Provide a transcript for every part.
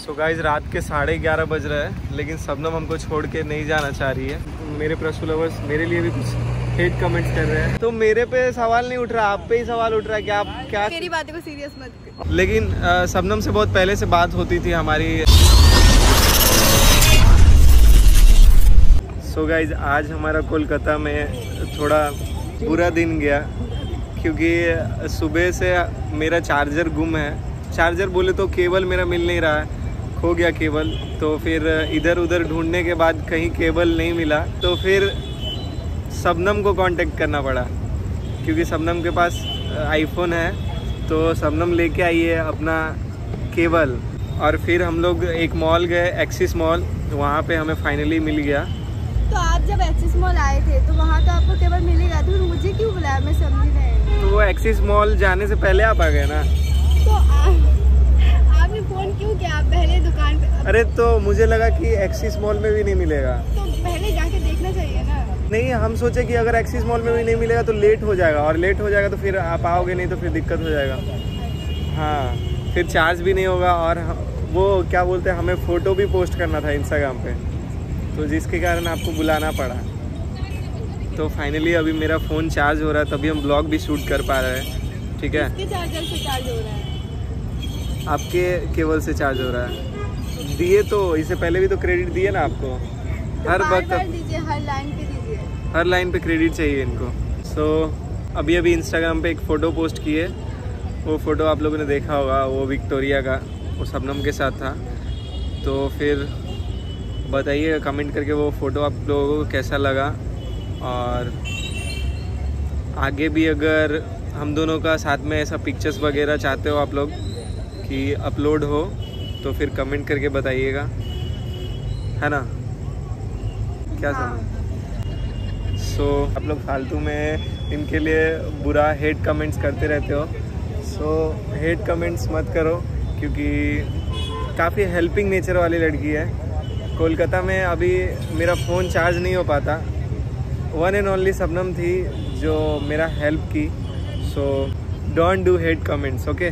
So guys रात के 11:30 बज रहे हैं, लेकिन शबनम हमको छोड़ के नहीं जाना चाह रही है। मेरे प्रशु लवर्स मेरे लिए भी कुछ हेट कमेंट्स कर रहे हैं, तो मेरे पे सवाल नहीं उठ रहा, आप पे ही सवाल उठ रहा है कि आप क्या मेरी बातों को सीरियस मत कर। लेकिन शबनम से बहुत पहले से बात होती थी हमारी। सो गाइज आज हमारा कोलकाता में थोड़ा बुरा दिन गया, क्योंकि सुबह से मेरा चार्जर गुम है। चार्जर बोले तो केबल मेरा मिल नहीं रहा है, खो गया केबल। तो फिर इधर उधर ढूंढने के बाद कहीं केबल नहीं मिला, तो फिर शबनम को कांटेक्ट करना पड़ा, क्योंकि शबनम के पास आईफोन है। तो शबनम लेके आई है अपना केबल, और फिर हम लोग एक मॉल गए, एक्सिस मॉल। वहाँ पे हमें फाइनली मिल गया। तो आप जब एक्सिस मॉल आए थे तो वहाँ तो आपको केबल मिल गया, तो मुझे क्यों बुलाया? मैं समझी नहीं। तो वो एक्सिस मॉल जाने से पहले आप आ गए ना। तो आपने फोन क्यों किया? आप पहले दुकान पे। अरे तो मुझे लगा कि एक्सिस मॉल में भी नहीं मिलेगा, तो पहले जाके देखना चाहिए ना। नहीं, हम सोचे कि अगर एक्सिस मॉल में भी नहीं मिलेगा तो लेट हो जाएगा, और लेट हो जाएगा तो फिर आप आओगे नहीं, तो फिर दिक्कत हो जाएगा। हाँ, फिर चार्ज भी नहीं होगा, और वो क्या बोलते हैं, हमें फ़ोटो भी पोस्ट करना था इंस्टाग्राम पे, तो जिसके कारण आपको बुलाना पड़ा। तो फाइनली अभी मेरा फ़ोन चार्ज हो रहा है, तभी हम ब्लॉग भी शूट कर पा रहे हैं। ठीक है, किसके चार्जर से चार्ज हो रहा है? आपके केबल से चार्ज हो रहा है। दिए तो इससे पहले भी तो क्रेडिट दिए ना आपको, हर वक्त दीजिए, हर लाइन पे दीजिए, हर लाइन पे क्रेडिट चाहिए इनको। सो अभी इंस्टाग्राम पे एक फ़ोटो पोस्ट किए, वो फ़ोटो आप लोगों ने देखा होगा, वो विक्टोरिया का, वो शबनम के साथ था। तो फिर बताइए कमेंट करके वो फ़ोटो आप लोगों को कैसा लगा, और आगे भी अगर हम दोनों का साथ में ऐसा पिक्चर्स वगैरह चाहते हो आप लोग कि अपलोड हो, तो फिर कमेंट करके बताइएगा, है ना? क्या समझ? सो आप लोग फालतू में इनके लिए बुरा हेट कमेंट्स करते रहते हो। सो हेट कमेंट्स मत करो, क्योंकि काफ़ी हेल्पिंग नेचर वाली लड़की है। कोलकाता में अभी मेरा फ़ोन चार्ज नहीं हो पाता, वन एंड ओनली शबनम थी जो मेरा हेल्प की। So don't do hate comments, okay?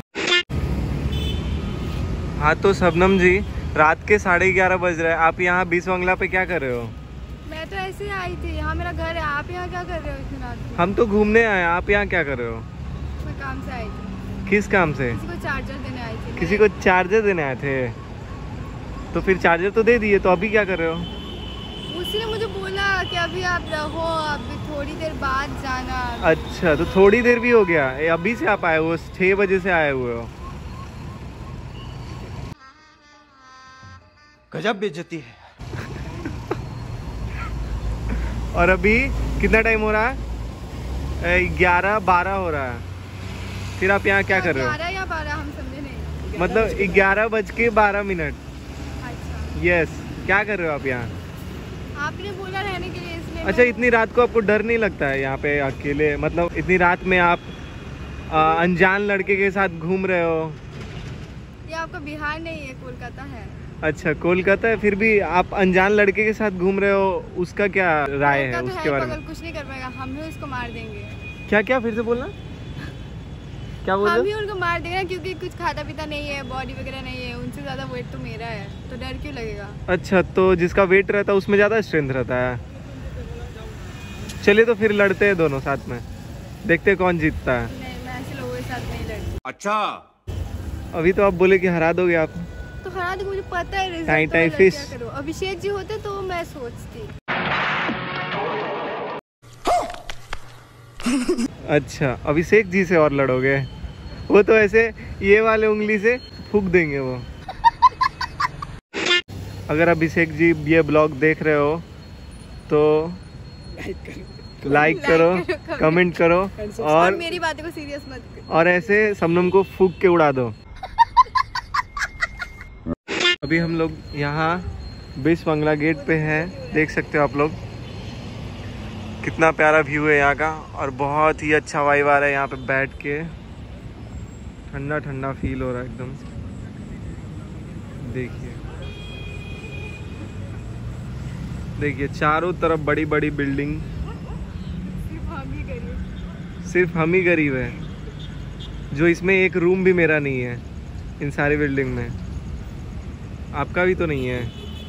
हाँ, तो शबनम जी रात के 11:30 बज रहे हैं, आप यहाँ 20 बंगला पे क्या कर रहे हो? मैं तो ऐसे ही आई थी, यहाँ मेरा घर है। आप यहाँ क्या कर रहे हो इतनी रात को? हम तो घूमने आए, आप यहाँ क्या कर रहे हो? मैं काम से आई थी। किस काम से? किसी को चार्जर देने आई थी। किसी को चार्जर देने आए थे? तो फिर चार्जर तो दे दिए, तो अभी क्या कर रहे हो? उसी ने मुझे बोला कि अभी आप रहो, अभी थोड़ी देर बाद जाना। अच्छा, तो थोड़ी देर भी हो गया? अभी से आप आए हो? 6 बजे से आए हुए हो? गजब बेइज्जती है। और अभी कितना टाइम हो रहा है? 11:12 हो रहा है। फिर आप यहाँ क्या कर रहे हो? 11 या 12 हम समझे नहीं। मतलब 11:12। अच्छा, यस, क्या कर रहे हो आप यहाँ? आपने बोला रहने के लिए, इसलिए। अच्छा, इतनी रात को आपको डर नहीं लगता है यहाँ पे अकेले? मतलब इतनी रात में आप अनजान लड़के के साथ घूम रहे हो? ये आपका बिहार नहीं है, कोलकाता है। अच्छा, कोलकाता है, फिर भी आप अनजान लड़के के साथ घूम रहे हो, उसका क्या राय है तो उसके बारे में? कुछ नहीं कर पाएगा, हम ही उसको मार देंगे। क्या फिर से बोलना, क्या बोल रहे हो? हम ही उनको मार देंगे, क्योंकि कुछ खाता पीता नहीं है, बॉडी वगैरह नहीं है, उनसे ज़्यादा वेट तो मेरा है, तो डर क्यों लगेगा? अच्छा, तो जिसका वेट रहता है उसमें ज़्यादा स्ट्रेंथ रहता है। चलिए, तो फिर लड़ते हैं दोनों साथ में, देखते हैं कौन जीतता है। नहीं, मैं ऐसे लोगों के साथ नहीं लड़ती। अच्छा, अभी तो आप बोले कि हरा दोगे आप। तो हरा दो, मुझे पता है रिजल्ट। टाई तो टाई मैं फिश। क्या करूं? अभिषेक जी होते तो मैं सोचती। अच्छा, अभिषेक जी से और लड़ोगे? वो तो ऐसे ये वाले उंगली से फूक देंगे वो। अगर अभिषेक जी ये ब्लॉग देख रहे हो तो लाइक करो, कमेंट करो, और मेरी बातों को सीरियस मत करो। और ऐसे शबनम को फूक के उड़ा दो। अभी हम लोग यहाँ 20 बंगला गेट पे हैं, देख सकते हो आप लोग, कितना प्यारा व्यू है यहाँ का, और बहुत ही अच्छा वाइब आ रहा है यहाँ पे बैठ के, ठंडा ठंडा फील हो रहा है एकदम। देखिए चारों तरफ बड़ी बड़ी बिल्डिंग, सिर्फ हम ही गरीब है जो इसमें एक रूम भी मेरा नहीं है इन सारी बिल्डिंग में। आपका भी तो नहीं है।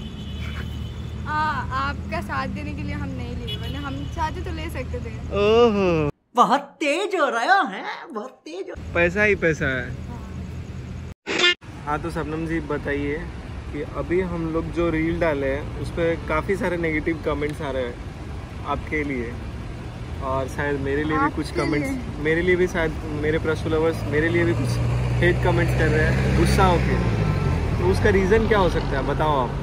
आपका साथ देने के लिए हम नहीं लिए, वरना हम चाहते तो ले सकते थे। ओहो, बहुत तेज हो रहा है, बहुत तेज हो। पैसा ही पैसा है। हाँ तो शबनम जी बताइए कि अभी हम लोग जो रील डाले हैं उस पर काफ़ी सारे नेगेटिव कमेंट्स आ रहे हैं आपके लिए, और शायद मेरे लिए भी कुछ कमेंट्स, मेरे लिए भी शायद मेरे प्रेस फॉलोवर्स मेरे लिए भी कुछ हेट कमेंट्स कर रहे हैं गुस्सा होके। तो उसका रीज़न क्या हो सकता है, बताओ आप।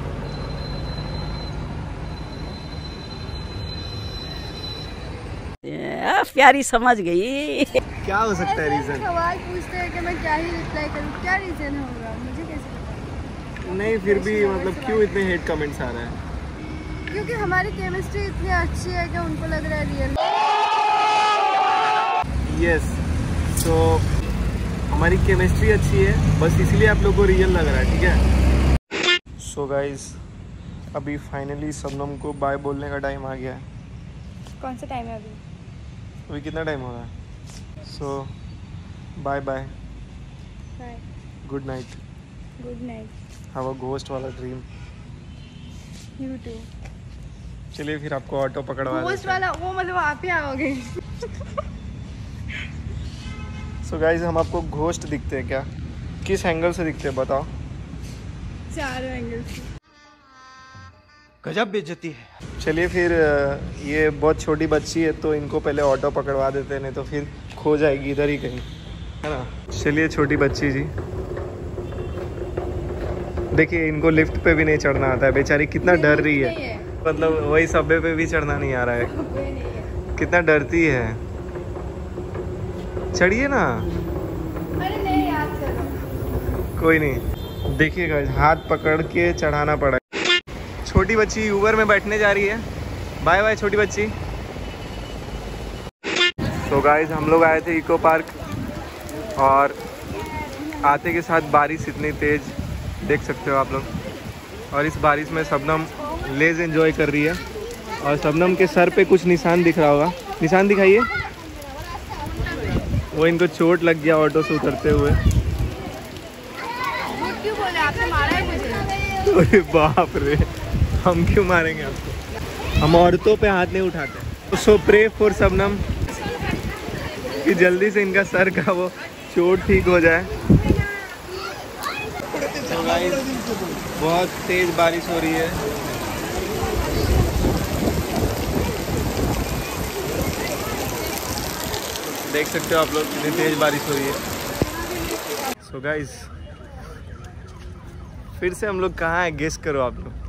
प्यारी समझ गई। क्या हो सकता है रीज़न? सवाल पूछते हैं कि मैं क्या ही रिप्लाई करूँ, क्या रीजन होगा मुझे कैसे पता। नहीं फिर भी मतलब क्यों इतने हेट कमेंट्स आ रहे हैं? क्योंकि हमारी केमिस्ट्री इतनी अच्छी है कि उनको लग रहा है रियल। यस, तो हमारी केमिस्ट्री अच्छी है, बस इसीलिए आप लोगों को रियल लग रहा है, ठीक है। सो गाइस, अभी फाइनली शबनम को बाय बोलने का टाइम आ गया है। कौन सा टाइम है अभी? अभी कितना टाइम हो रहा है? So bye bye, bye, good night, good night, have a ghost वाला ड्रीम। You too. चलिए फिर आपको ऑटो पकड़वा घोस्ट देते हैं। वाला वो मतलब आप ही आओगे? सो गाइस, हम आपको घोस्ट दिखते हैं क्या? किस एंगल से दिखते हैं बताओ? चारों एंगल से। गजब बेइज्जती है। चलिए फिर ये बहुत छोटी बच्ची है तो इनको पहले ऑटो पकड़वा देते हैं, नहीं तो फिर खो जाएगी इधर ही कहीं, है ना। चलिए छोटी बच्ची जी, देखिए इनको लिफ्ट पे भी नहीं चढ़ना आता है, बेचारी कितना डर रही है। मतलब वही सबवे पे भी चढ़ना नहीं आ रहा है, कितना डरती है। चढ़िए ना। अरे नहीं यार, चलो। कोई नहीं, देखिएगा हाथ पकड़ के चढ़ाना पड़ा। छोटी बच्ची ऊबर में बैठने जा रही है। बाय बाय छोटी बच्ची। तो गाइस, हम लोग आए थे इको पार्क और आते के साथ बारिश इतनी तेज देख सकते हो आप लोग, और इस बारिश में शबनम लेज एंजॉय कर रही है, और शबनम के सर पे कुछ निशान दिख रहा होगा, निशान दिखाइए। वो इनको चोट लग गया ऑटो से उतरते हुए। क्यों बोले आपने मारा है मुझे? अरे बाप रे, हम क्यों मारेंगे आपको, हम औरतों पे हाथ नहीं उठाते। सो प्रे फॉर शबनम कि जल्दी से इनका सर का वो चोट ठीक हो जाए। तो गाइस, बहुत तेज बारिश हो रही है। देख सकते हो आप लोग कितनी तेज बारिश हो रही है। सो गाइस, फिर से हम लोग कहाँ हैं, गेस करो आप लोग।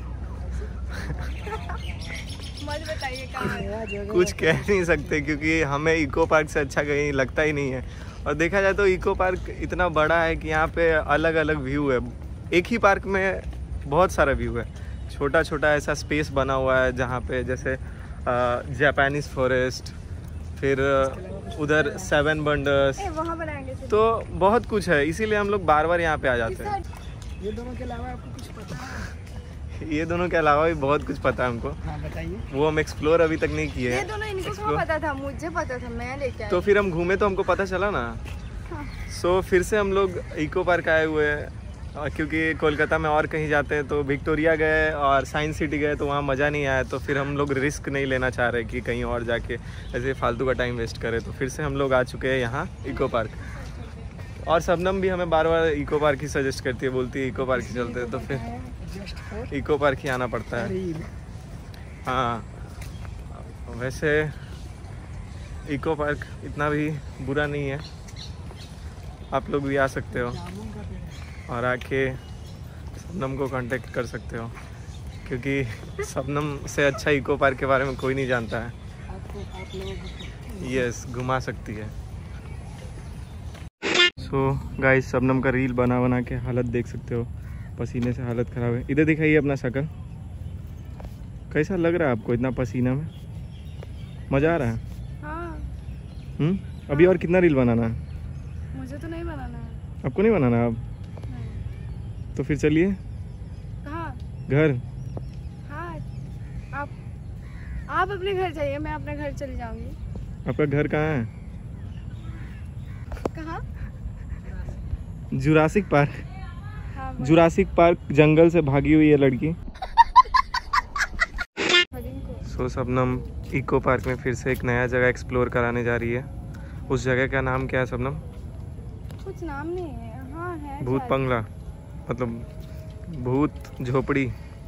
मत बताइए कहाँ है। कुछ कह नहीं सकते क्योंकि हमें इको पार्क से अच्छा कहीं लगता ही नहीं है, और देखा जाए तो इको पार्क इतना बड़ा है कि यहाँ पे अलग अलग व्यू है। एक ही पार्क में बहुत सारा व्यू है, छोटा छोटा ऐसा स्पेस बना हुआ है जहाँ पे जैसे जापानीज फॉरेस्ट, फिर उधर 7 वंडर्स, वहाँ बनाएंगे। तो बहुत कुछ है, इसीलिए हम लोग बार बार यहाँ पे आ जाते हैं। ये दोनों के अलावा आपको कुछ पता है? ये दोनों के अलावा भी बहुत कुछ पता है हमको। हाँ बताइए। वो हम एक्सप्लोर अभी तक नहीं किए ये हैं। दोनों इनको क्यों पता था? मुझे पता था, मैं लेके आई। तो फिर हम घूमे तो हमको पता चला ना। सो फिर से हम लोग इको पार्क आए हुए हैं, क्योंकि कोलकाता में और कहीं जाते हैं तो विक्टोरिया गए और साइंस सिटी गए तो वहाँ मज़ा नहीं आया, तो फिर हम लोग रिस्क नहीं लेना चाह रहे कि कहीं और जाके ऐसे फालतू का टाइम वेस्ट करें, तो फिर से हम लोग आ चुके हैं यहाँ इको पार्क। और शबनम भी हमें बार बार इको पार्क ही सजेस्ट करती है, बोलती है इको पार्क ही चलते हैं, तो फिर इको पार्क ही आना पड़ता है। हाँ, वैसे इको पार्क इतना भी बुरा नहीं है, आप लोग भी आ सकते हो और आके शबनम को कांटेक्ट कर सकते हो, क्योंकि शबनम से अच्छा इको पार्क के बारे में कोई नहीं जानता है। यस, घुमा सकती है। सो गाइस, शबनम का रील बना बना के हालत देख सकते हो, पसीने से हालत ख़राब है। इधर दिखाइए अपना शक्ल, कैसा लग रहा है आपको इतना पसीना में? मज़ा आ रहा है? हाँ। अभी और कितना रील बनाना है? मुझे तो नहीं बनाना है। आपको नहीं बनाना अब? नहीं। तो फिर चलिए। कहाँ? घर। हाँ, आप अपने घर जाइए, मैं अपने घर चली जाऊंगी। आपका घर कहाँ है? कहाँ? Jurassic Park. हाँ, जुरासिक पार्क जंगल से भागी हुई है लड़की। सो शबनम इको पार्क में फिर से एक नया जगह एक्सप्लोर कराने जा रही है। उस जगह का नाम क्या है शबनम? कुछ नाम नहीं है। हाँ है भूत बंगला, मतलब भूत झोपड़ी,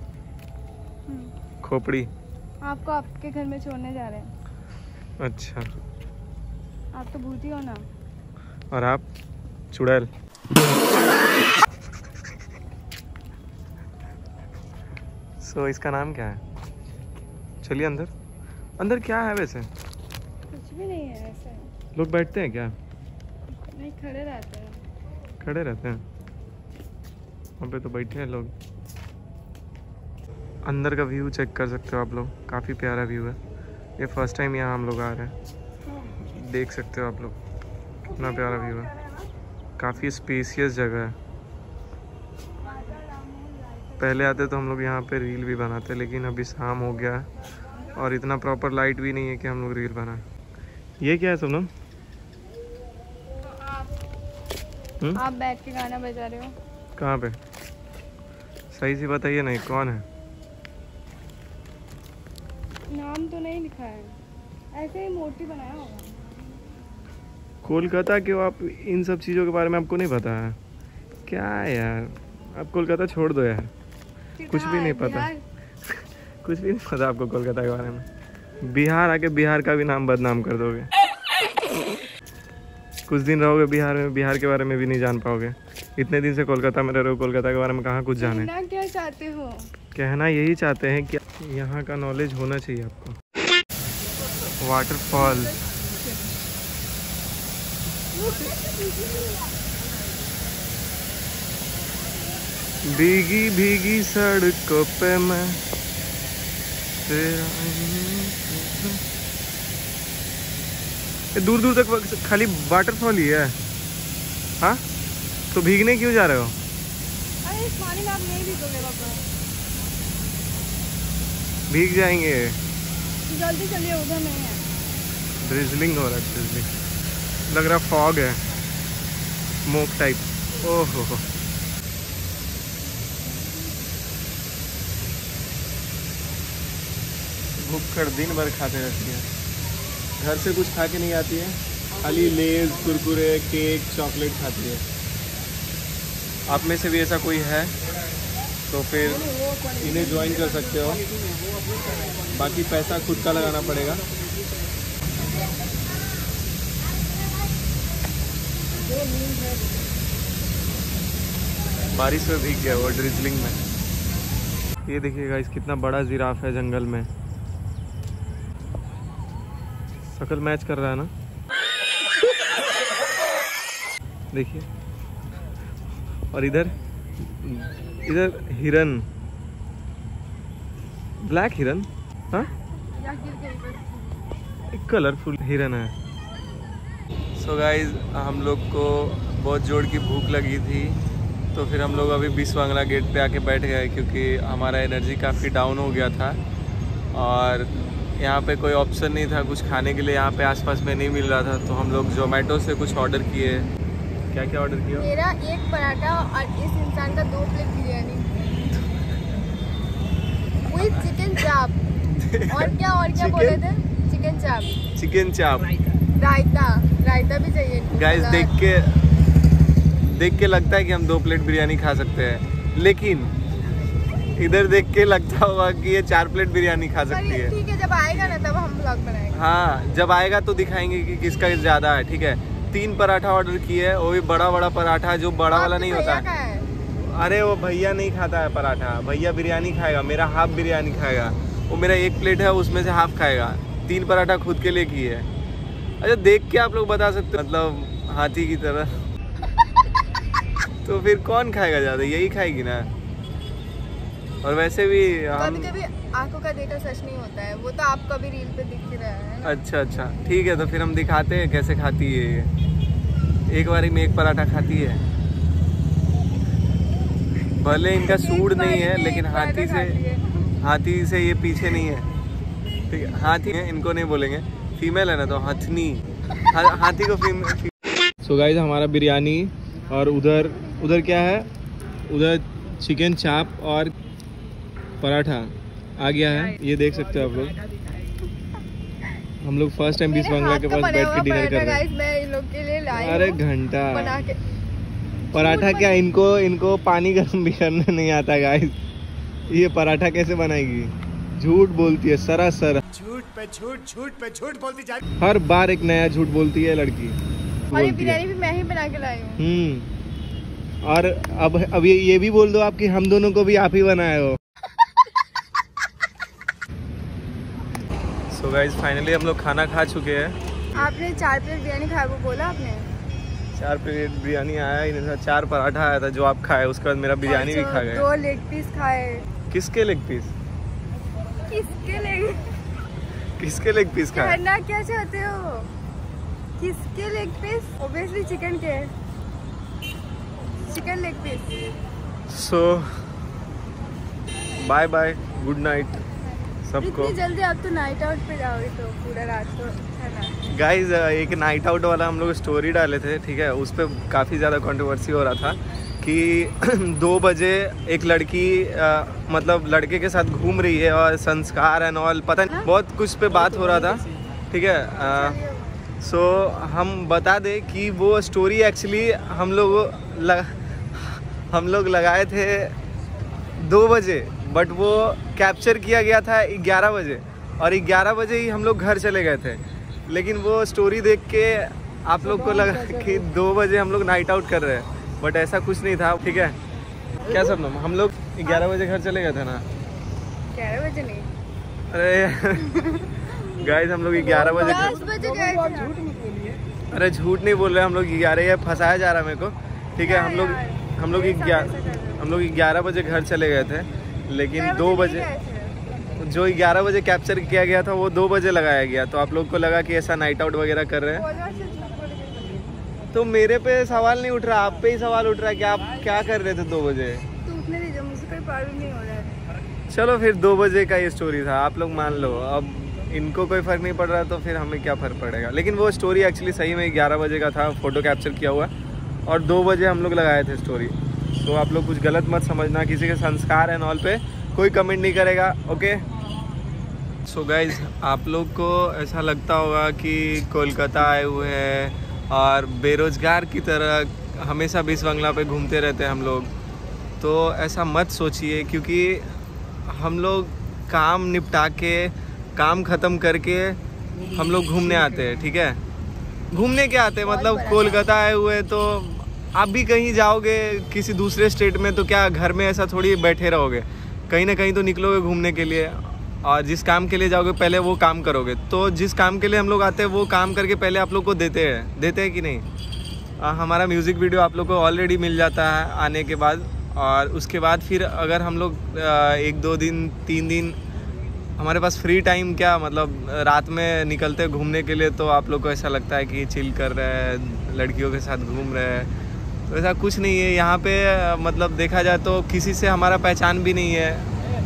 खोपड़ी। आपको आपके घर में छोड़ने जा रहे हैं। अच्छा, आप तो भूत ही हो ना। और आप चुड़ैल। सो इसका नाम क्या है? चलिए अंदर। अंदर क्या है वैसे? कुछ भी नहीं है ऐसे। लोग बैठते हैं क्या? नहीं, खड़े रहते हैं। खड़े रहते हैं? वहाँ पे तो बैठे हैं लोग। अंदर का व्यू चेक कर सकते हो आप लोग, काफ़ी प्यारा व्यू है। ये फर्स्ट टाइम यहाँ हम लोग आ रहे हैं। देख सकते हो आप लोग कितना प्यारा व्यू है। काफ़ी स्पेसियस जगह है। पहले आते तो हम लोग यहाँ पे रील भी बनाते, लेकिन अभी शाम हो गया है और इतना प्रॉपर लाइट भी नहीं है कि हम लोग रील बनाए। ये क्या है सोनम? आप बैठ के गाना बजा रहे हो। कहाँ पे? सही से बताइए नहीं, कौन है? नाम तो नहीं लिखा है, ऐसे ही मूर्ति बनाया होगा। कोलकाता के हो आप, इन सब चीज़ों के बारे में आपको नहीं पता है क्या यार? आप कोलकाता छोड़ दो यार, कुछ भी नहीं पता। कुछ भी नहीं पता आपको कोलकाता के बारे में। बिहार आके बिहार का भी नाम बदनाम कर दोगे। कुछ दिन रहोगे बिहार में, बिहार के बारे में भी नहीं जान पाओगे। इतने दिन से कोलकाता में रह रहे हो, कोलकाता के बारे में कहाँ कुछ जाने। कहना क्या चाहते हो? कहना यही चाहते हैं कि यहाँ का नॉलेज होना चाहिए आपको। वाटरफॉल, भीगी भीगी सड़कों पे मैं दूर दूर तक खाली वाटरफॉल ही है। हाँ, तो भीगने क्यों जा रहे हो? अरे इस पानी में आप नहीं भीगोगे पापा। भीग जाएंगे। जल्दी चलिए, उधर नहीं है। ड्रिजलिंग हो रहा है, ड्रिजलिंग लग रहा, फॉग है, स्मोक टाइप। ओहो, भूखड़ दिन भर खाते रहती है। घर से कुछ खा के नहीं आती है, खाली लेज, कुरकुरे, केक, चॉकलेट खाती है। आप में से भी ऐसा कोई है तो फिर इन्हें ज्वाइन कर सकते हो। बाकी पैसा खुद का लगाना पड़ेगा। बारिश में भीग गया वो, ड्रिजलिंग में। ये देखिए गाइस, कितना बड़ा जिराफ है जंगल में। शक्ल मैच कर रहा है ना, देखिए। और इधर हिरन, ब्लैक हिरन। हाँ, एक कलरफुल हिरन है। सो गाइज, हम लोग को बहुत जोर की भूख लगी थी, तो फिर हम लोग अभी बिस्वांगला गेट पे आके बैठ गए, क्योंकि हमारा एनर्जी काफ़ी डाउन हो गया था और यहाँ पे कोई ऑप्शन नहीं था कुछ खाने के लिए। यहाँ पे आसपास में नहीं मिल रहा था, तो हम लोग जोमेटो से कुछ ऑर्डर किए। क्या क्या ऑर्डर किया? मेरा एक पराठा और इस इंसान का 2 प्लेट बिरयानी विद चिकन चाप। और क्या बोले थे? चिकन चाप। चिकन चाप, रायता भी चाहिए। गाइस देख के लगता है कि हम 2 प्लेट बिरयानी खा सकते हैं, लेकिन इधर देख के लगता होगा कि ये 4 प्लेट बिरयानी खा सकती है। ठीक है, जब आएगा ना तब हम व्लॉग बनाएंगे। हाँ, जब आएगा तो दिखाएंगे कि किसका ज़्यादा है। ठीक है, 3 पराठा ऑर्डर किए है, वो भी बड़ा पराठा, जो बड़ा वाला नहीं होता है। अरे वो भैया नहीं खाता है पराठा, भैया बिरयानी खाएगा, मेरा हाफ बिरयानी खाएगा। वो मेरा 1 प्लेट है, उसमें से हाफ खाएगा। 3 पराठा खुद के लिए किए है। अच्छा, देख के आप लोग बता सकते हो, मतलब हाथी की तरह। तो फिर कौन खाएगा ज़्यादा? यही खाएगी ना। और वैसे भी हम कभी आंखों का देखा सच नहीं होता है, वो तो आपका भी रील पे दिख ही रहा है ना? अच्छा, ठीक है, तो फिर हम दिखाते हैं कैसे खाती है ये। एक बारी में 1 पराठा खाती है। भले इनका सूट नहीं है, लेकिन हाथी से ये पीछे नहीं है। ठीक है, हाथी है, इनको नहीं बोलेंगे, फीमेल है ना, तो हथनी, हाथी को फीमेल। सो गाइस, हमारा बिरयानी और उधर क्या है? उधर चिकन चाप और पराठा आ गया है, ये देख सकते हो आप लोग। हम लोग फर्स्ट टाइम बीस बंगला के पास बैठ के डिनर कर रहे हैं। मैं इन लोग के लिए लाई अरे हूँ घंटा बना के। पराठा क्या, इनको पानी गर्म भी करने नहीं आता गाइस। ये पराठा कैसे बनाएगी? झूठ बोलती है सरासर, झूठ पे झूठ बोलती जा। हर बार एक नया झूठ बोलती है लड़की। और ये बिरयानी भी मैं ही बना के लाई हूँ। और अब ये भी बोल दो आप कि हम दोनों को भी आप ही बनाए हो। सो गाइस फाइनली हम लोग खाना खा चुके हैं। आपने 4 प्लेट बिरयानी खाया, वो बोला आपने? 4 प्लेट बिरयानी आया ही नहीं था, 4 पराठा आया था जो आप खाए, उसके बाद मेरा बिरयानी भी खा गए। 2 लेग पीस खाए। किसके लेग पीस? किसके लेग पीस खाए? करना क्या चाहते हो? किसके लेग पीस? ऑब्वियसली चिकन के, chicken leg piece. So bye bye, good night सबको। इतनी जल्दी आप तो नाइट आउट पे जाओगे तो पूरा रात तो है ना। गाइज एक नाइट आउट वाला हम लोग स्टोरी डाले थे, ठीक है, उस पर काफ़ी ज़्यादा कंट्रोवर्सी हो रहा था कि 2 बजे एक लड़की मतलब लड़के के साथ घूम रही है और संस्कार एंड ऑल, पता नहीं बहुत कुछ पे बात हो रहा था, ठीक है। सो हम बता दें कि वो स्टोरी एक्चुअली हम लोग लगाए थे 2 बजे, बट वो कैप्चर किया गया था 11 बजे, और 11 बजे ही हम लोग घर चले गए थे। लेकिन वो स्टोरी देख के आप लोग को लगा कि 2 बजे हम लोग नाइट आउट कर रहे हैं, बट ऐसा कुछ नहीं था, ठीक है। क्या सब हम लोग 11 बजे घर चले गए थे ना? 11 बजे नहीं, अरे गाइस हम लोग 11 बजे 10 बजे गए थे। अरे झूठ नहीं बोल रहे हम लोग 11, ये फंसाया जा रहा है मेरे को, ठीक है। हम लोग 11 बजे घर चले गए थे, लेकिन 2 बजे जो 11 बजे कैप्चर किया गया था वो 2 बजे लगाया गया, तो आप लोग को लगा कि ऐसा नाइट आउट वगैरह कर रहे हैं। तो मेरे पे सवाल नहीं उठ रहा, आप पे ही सवाल उठ रहा है कि आप क्या कर रहे थे 2 बजे। तो उठने दीजिए, मुझसे कोई प्रॉब्लम नहीं हो रहा है। चलो फिर 2 बजे का ये स्टोरी था, आप लोग मान लो। अब इनको कोई फ़र्क नहीं पड़ रहा तो फिर हमें क्या फ़र्क पड़ेगा। लेकिन वो स्टोरी एक्चुअली सही में 11 बजे का था, फ़ोटो कैप्चर किया हुआ, और 2 बजे हम लोग लगाए थे स्टोरी। तो आप लोग कुछ गलत मत समझना, किसी के संस्कार एंड ऑल पे कोई कमेंट नहीं करेगा, ओके। सो गाइज आप लोग को ऐसा लगता होगा कि कोलकाता आए हुए हैं और बेरोज़गार की तरह हमेशा बीस बंगला पे घूमते रहते हैं हम लोग, तो ऐसा मत सोचिए, क्योंकि हम लोग काम निपटा के, काम ख़त्म करके हम लोग घूमने आते हैं, ठीक है। घूमने के आते हैं मतलब कोलकाता आए हुए, तो आप भी कहीं जाओगे किसी दूसरे स्टेट में तो क्या घर में ऐसा थोड़ी बैठे रहोगे, कहीं ना कहीं तो निकलोगे घूमने के लिए, और जिस काम के लिए जाओगे पहले वो काम करोगे। तो जिस काम के लिए हम लोग आते हैं वो काम करके पहले आप लोग को देते हैं कि नहीं। हमारा म्यूज़िक वीडियो आप लोग को ऑलरेडी मिल जाता है आने के बाद, और उसके बाद फिर अगर हम लोग 1-2 दिन 3 दिन हमारे पास फ्री टाइम, क्या मतलब रात में निकलते घूमने के लिए, तो आप लोग को ऐसा लगता है कि चिल कर रहे हैं, लड़कियों के साथ घूम रहे हैं। तो ऐसा कुछ नहीं है यहाँ पे, मतलब देखा जाए तो किसी से हमारा पहचान भी नहीं है,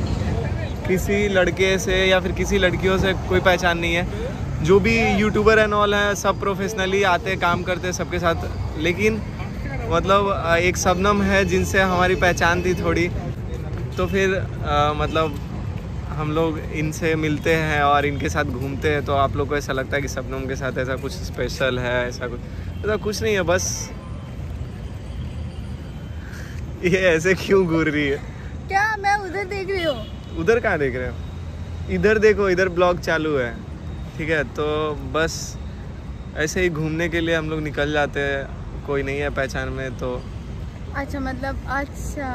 किसी लड़के से या फिर किसी लड़कियों से कोई पहचान नहीं है। जो भी यूट्यूबर एंड ऑल हैं सब प्रोफेशनली आते काम करते हैं सबके साथ, लेकिन मतलब एक शबनम है जिनसे हमारी पहचान थी थोड़ी, तो फिर मतलब हम लोग इनसे मिलते हैं और इनके साथ घूमते हैं, तो आप लोग को ऐसा लगता है कि शबनम के साथ ऐसा कुछ स्पेशल है, ऐसा कुछ नहीं है। बस ये ऐसे क्यों घूर रही है? क्या मैं उधर देख रही हूँ? उधर कहाँ देख रहे हो? इधर देखो, इधर ब्लॉग चालू है, ठीक है। तो बस ऐसे ही घूमने के लिए हम लोग निकल जाते हैं, कोई नहीं है पहचान में तो। अच्छा मतलब अच्छा,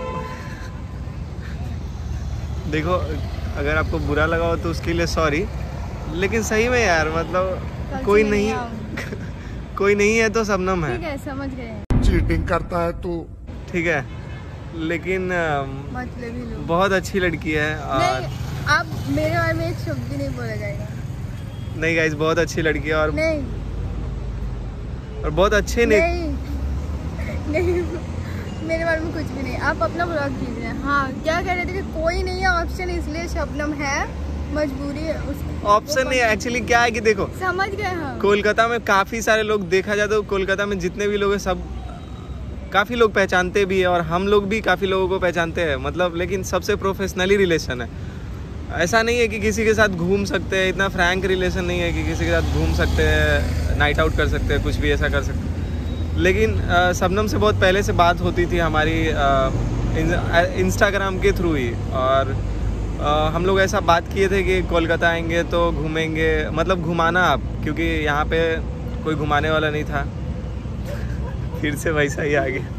देखो अगर आपको बुरा लगा हो तो उसके लिए सॉरी, लेकिन सही में यार मतलब कोई नहीं कोई नहीं है तो शबनम है, ठीक है, समझ गए। चीटिंग करता है तू, ठीक है, लेकिन मतलब ही लोग बहुत अच्छी लड़की है। और नहीं, आप मेरे बारे में एक शब्द भी नहीं बोला जाएगा। नहीं गाइस, बहुत अच्छी लड़की है, और नहीं, और बहुत अच्छे नहीं मेरे बारे में कुछ भी नहीं। आप अपना ब्लॉग कीजिए। हाँ, क्या कह रहे थे कि कोई नहीं है ऑप्शन, इसलिए शबनम है, मजबूरी है उसकी। ऑप्शन नहीं है एक्चुअली, क्या है कि देखो समझ गए हम। कोलकाता में काफ़ी सारे लोग, देखा जाए तो कोलकाता में जितने भी लोग हैं सब काफ़ी लोग पहचानते भी है और हम लोग भी काफ़ी लोगों को पहचानते हैं, मतलब लेकिन सबसे प्रोफेशनली रिलेशन है। ऐसा नहीं है कि किसी के साथ घूम सकते हैं, इतना फ्रैंक रिलेशन नहीं है कि किसी के साथ घूम सकते हैं, नाइट आउट कर सकते हैं, कुछ भी ऐसा कर सकते हैं। लेकिन शबनम से बहुत पहले से बात होती थी हमारी इंस्टाग्राम के थ्रू ही, और हम लोग ऐसा बात किए थे कि कोलकाता आएंगे तो घूमेंगे, मतलब घुमाना आप, क्योंकि यहाँ पे कोई घुमाने वाला नहीं था। फिर से वैसा ही आ गया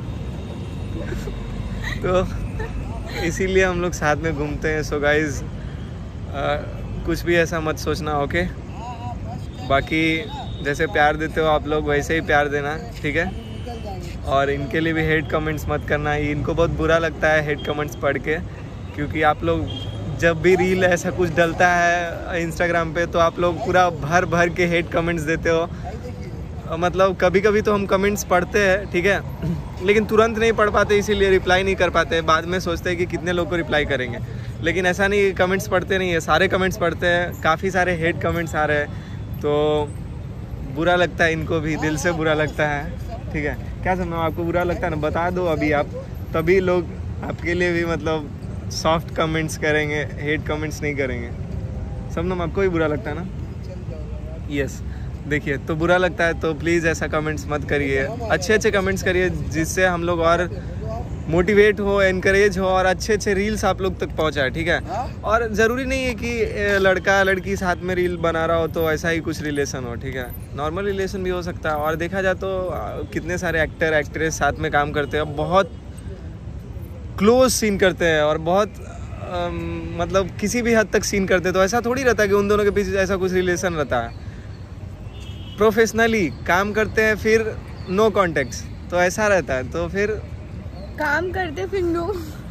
तो इसीलिए हम लोग साथ में घूमते हैं। सो गाइज कुछ भी ऐसा मत सोचना, ओके। बाकी जैसे प्यार देते हो आप लोग वैसे ही प्यार देना, ठीक है। और इनके लिए भी हेट कमेंट्स मत करना, इनको बहुत बुरा लगता है हेट कमेंट्स पढ़ के, क्योंकि आप लोग जब भी रील ऐसा कुछ डलता है इंस्टाग्राम पे तो आप लोग पूरा भर भर के हेट कमेंट्स देते हो। मतलब कभी कभी तो हम कमेंट्स पढ़ते हैं, ठीक है, लेकिन तुरंत नहीं पढ़ पाते, इसीलिए रिप्लाई नहीं कर पाते। बाद में सोचते हैं कि कितने लोग को रिप्लाई करेंगे, लेकिन ऐसा नहीं, कमेंट्स पढ़ते नहीं है, सारे कमेंट्स पढ़ते हैं। काफ़ी सारे हेट कमेंट्स आ रहे हैं तो बुरा लगता है, इनको भी दिल से बुरा लगता है, ठीक है। क्या समझो, आपको बुरा लगता है ना, बता दो अभी आप, तभी लोग आपके लिए भी मतलब सॉफ्ट कमेंट्स करेंगे, हेट कमेंट्स नहीं करेंगे। सबनम आपको भी बुरा लगता है ना? यस, देखिए, तो बुरा लगता है तो प्लीज़ ऐसा कमेंट्स मत करिए, अच्छे अच्छे कमेंट्स करिए जिससे हम लोग और मोटिवेट हो, एनकरेज हो और अच्छे अच्छे रील्स आप लोग तक पहुंचाए, ठीक है। और ज़रूरी नहीं है कि लड़का लड़की साथ में रील बना रहा हो तो ऐसा ही कुछ रिलेशन हो, ठीक है। नॉर्मल रिलेशन भी हो सकता है। और देखा जाए तो कितने सारे एक्टर एक्ट्रेस साथ में काम करते हैं, बहुत क्लोज सीन करते हैं और बहुत मतलब किसी भी हद तक सीन करते हैं। तो ऐसा थोड़ी रहता है कि उन दोनों के पीछे ऐसा कुछ रिलेशन रहता है। प्रोफेशनली काम करते हैं फिर नो कॉन्टेक्ट्स, तो ऐसा रहता है। तो फिर काम करते फिर नो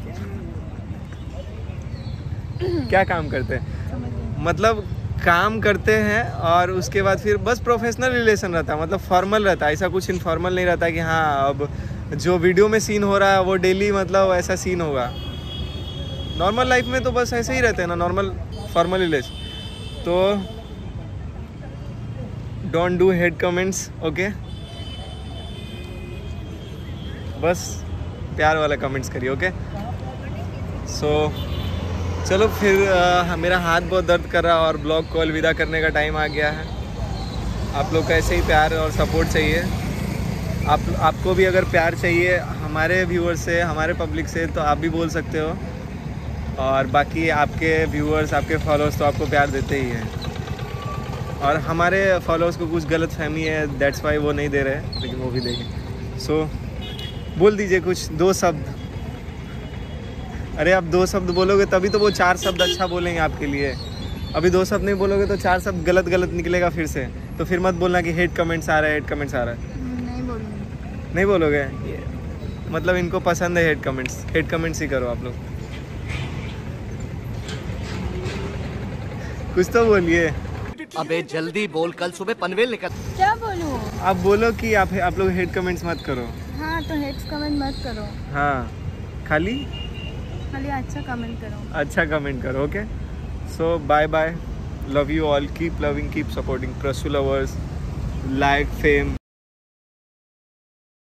क्या काम करते हैं, मतलब काम करते हैं और उसके बाद फिर बस प्रोफेशनल रिलेशन रहता है, मतलब फॉर्मल रहता है। ऐसा कुछ इनफॉर्मल नहीं रहता कि हाँ अब जो वीडियो में सीन हो रहा है वो डेली मतलब ऐसा सीन होगा। नॉर्मल लाइफ में तो बस ऐसे ही रहते हैं ना, नॉर्मल फॉर्मल रिलेशन। तो don't do hate comments, okay. बस प्यार वाला कमेंट्स करिए, ओके। सो चलो फिर मेरा हाथ बहुत दर्द कर रहा है और ब्लॉग को अलविदा करने का टाइम आ गया है। आप लोग का ऐसे ही प्यार और सपोर्ट चाहिए। आपको भी अगर प्यार चाहिए हमारे व्यूअर्स से, हमारे पब्लिक से, तो आप भी बोल सकते हो। और बाकी आपके व्यूअर्स, आपके फॉलोअर्स तो आपको प्यार देते ही हैं, और हमारे फॉलोअर्स को कुछ गलत फहमी है, दैट्स वाई वो नहीं दे रहे, लेकिन वो भी देंगे। सो बोल दीजिए कुछ 2 शब्द। अरे आप 2 शब्द बोलोगे तभी तो वो 4 शब्द अच्छा बोलेंगे आपके लिए। अभी 2 शब्द नहीं बोलोगे तो 4 शब्द गलत गलत निकलेगा फिर से। तो फिर मत बोलना कि हेट कमेंट्स आ रहा है, हेट कमेंट्स आ रहा है। नहीं बोलूँगी। नहीं बोलोगे? मतलब इनको पसंद है हेट कमेंट्स, हेट कमेंट्स ही करो आप लोग। कुछ तो बोलिए। अबे जल्दी बोल, कल सुबह पनवेल निकल। क्या बोलूँ? आप बोलो कि आप लोग हेट कमेंट्स मत करो। हाँ तो हेट्स कमेंट मत करो। हाँ, खाली अच्छा कमेंट करो। अच्छा कमेंट करो, okay. So bye bye, love you all, keep loving, keep supporting Prasu lovers, like fame.